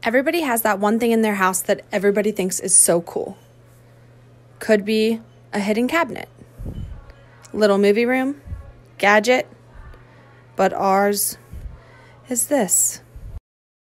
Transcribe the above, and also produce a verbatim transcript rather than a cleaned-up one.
Everybody has that one thing in their house that everybody thinks is so cool. Could be a hidden cabinet, little movie room, gadget, but ours is this.